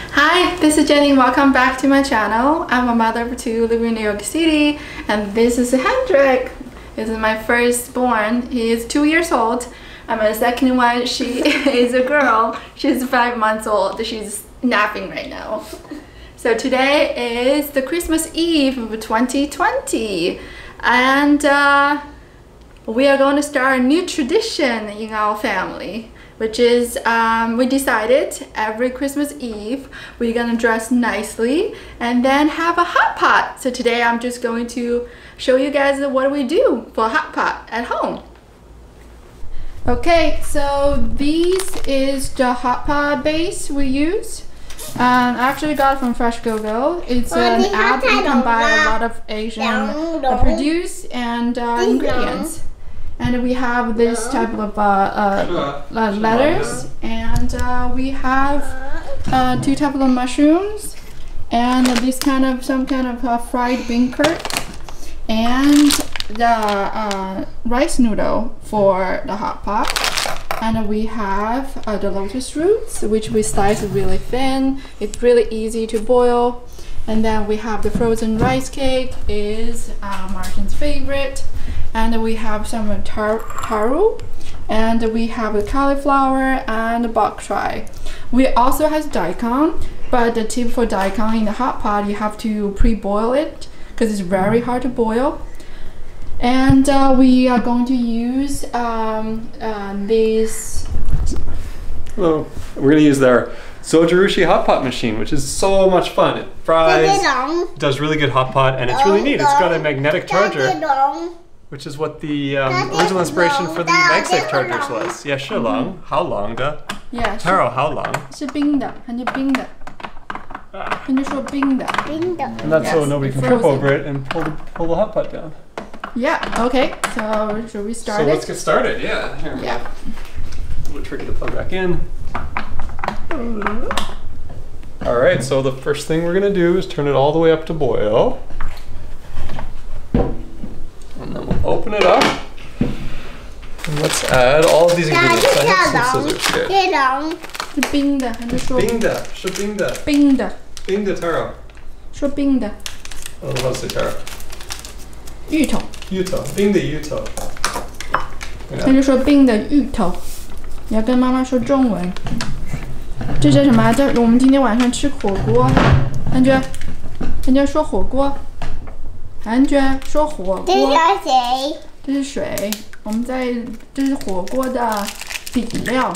Hi, this is Jenny. Welcome back to my channel. I'm a mother of two living in New York City, and this is Hendrik. This is my firstborn. He is 2 years old. And my second one, she is a girl. She's 5 months old. She's napping right now. So today is the Christmas Eve of 2020, and we are going to start a new tradition in our family, which is we decided every Christmas Eve we're gonna dress nicely and then have a hot pot. So today I'm just going to show you guys what we do for a hot pot at home. Okay, so this is the hot pot base we use. I actually got it from Fresh Go-Go. It's an app you can buy a lot of Asian produce and ingredients. And we have this type of lettuce, and we have 2 types of mushrooms, and this kind of some kind of fried bean curd, and the rice noodle for the hot pot. And we have the lotus roots, which we slice really thin. It's really easy to boil. And then we have the frozen rice cake, is Martin's favorite. And we have some taro, and we have the cauliflower and bok choy. We also have daikon, but the tip for daikon in the hot pot, you have to pre-boil it because it's very hard to boil. And we are going to use these. Hello. We're going to use their Sojirushi hot pot machine, which is so much fun. It fries, does really good hot pot, and it's really neat. It's got a magnetic charger, which is what the original inspiration for the MagSafe chargers was. Yeah, 是long. How long的? Yeah. Taro, how long? 是冰的，很冰的。他就说冰的。 冰的。And that's so nobody can trip over it and pull the hot pot down. Yeah. Okay. So should we start? So let's get started. Yeah. Here we go. A little tricky to plug back in. All right. So the first thing we're gonna do is turn it all the way up to boil. And then we'll open it up. And let's add all of these ingredients. I have some scissors here. 是冰的，还是说冰的？是冰的。 冰的。 冰的 Taro。 说冰的。 Oh, what's the Taro? 芋头。 芋头，冰的芋头。 他就说冰的芋头。你要跟妈妈说中文。这是什么？这我们今天晚上吃火锅。韩娟说火锅。韩娟说火锅。这是水。我们这是火锅的底料。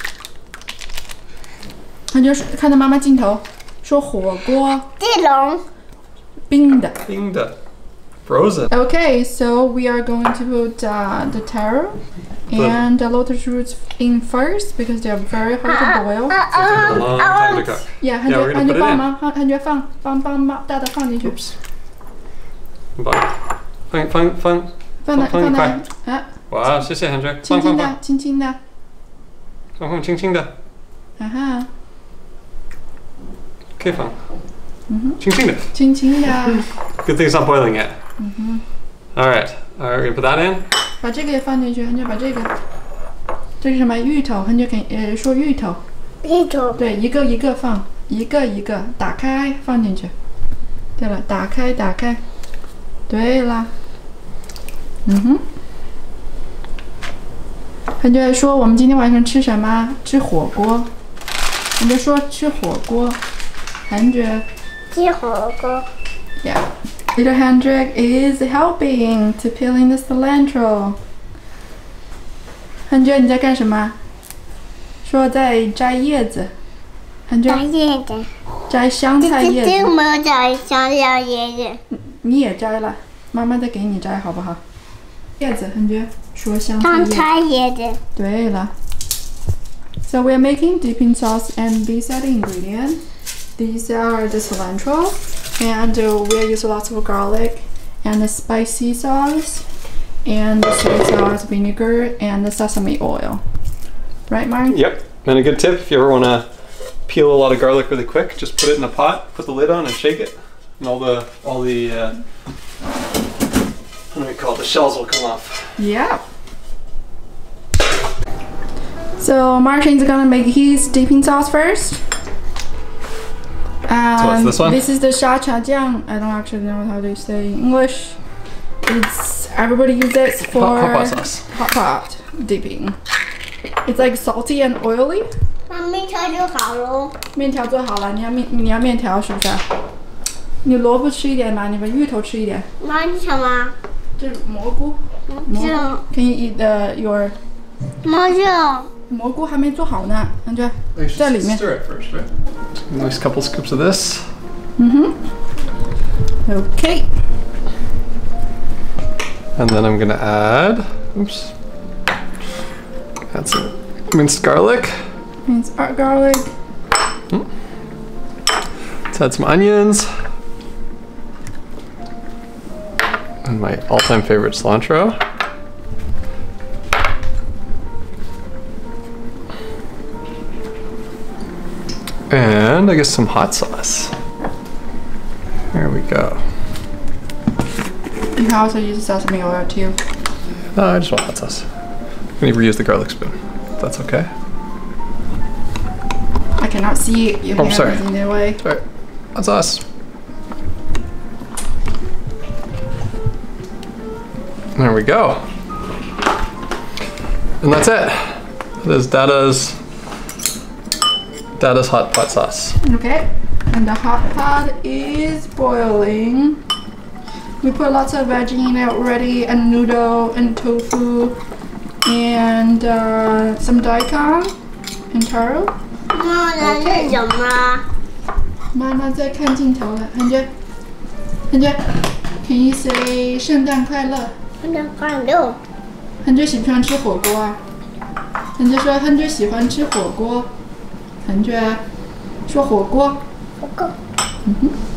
韩娟看到妈妈镜头，说火锅。冰的。 冰的。Frozen. Okay, so we are going to put the taro and the lotus roots in first because they are very hard to boil. It's a long time to cook. Yeah, 韩娟帮忙，韩娟帮大的放进去。放在哇，谢谢 Hendrik。 轻轻的，轻轻的。 放轻轻的。 啊哈。 可以放。轻轻的。 轻轻的。 Good thing it's not boiling yet. All right, we're gonna put that in. 把这个也放进去，韩娟把这个。这是什么？芋头，韩娟可以说芋头。芋头。对，一个一个放，一个一个打开放进去。对了，打开。对了。韩娟说我们今天晚上吃什么？吃火锅。韩娟说吃火锅。韩娟。吃火锅。Yeah. Little Hendrik is helping to peeling the cilantro. 韩娟你在干什么？说在摘叶子。韩娟。摘叶子。摘香菜叶子。这没有摘香菜叶子。你也摘了，妈妈再给你摘好不好？叶子，韩娟说香菜叶子。对了。So we are making dipping sauce, and these are the ingredients. These are the cilantro, and we use lots of garlic, and the spicy sauce, and the soy sauce, vinegar, and the sesame oil. Right, Mark? Yep. And a good tip, if you ever want to peel a lot of garlic really quick, just put it in a pot, put the lid on, and shake it, and all the what do we call it? The shells will come off. Yeah. So Martin's gonna make his dipping sauce first. So what's this one? This is the sha cha jiang. I don't actually know how to say in English. It's everybody uses it for hot pot sauce. Hot pot dipping. It's like salty and oily. 那面条就好咯。 面条做好了，你要面条是不是？你萝卜吃一点吧，你把芋头吃一点。 那是什么？ 这是蘑菇。 这 Can you eat your？ 么是？ 蘑菇还没做好呢，感觉在里面。 Stir it first, right? Nice couple scoops of this. Okay. And then I'm gonna add, oops, add some minced garlic. Minced garlic. Let's add some onions. And my all-time favorite cilantro. And I guess some hot sauce. There we go. You can also use sesame oil too. No, I just want hot sauce. I'm gonna reuse the garlic spoon, if that's okay. I cannot see your hand sorry. is in the way. Sorry. Hot sauce. There we go. And that's it. That is Dada's hot pot sauce. Okay. And the hot pot is boiling. We put lots of veggie in it already, and noodle, and tofu, and some daikon, and taro. 妈，那是什么？ 妈妈在看镜头了，Hendrik, can you say 圣诞快乐？ 圣诞快乐。 Hendrik喜不喜欢吃火锅啊？Hendrik说 Hendrik喜欢吃火锅。Hendrik说火锅。 火锅。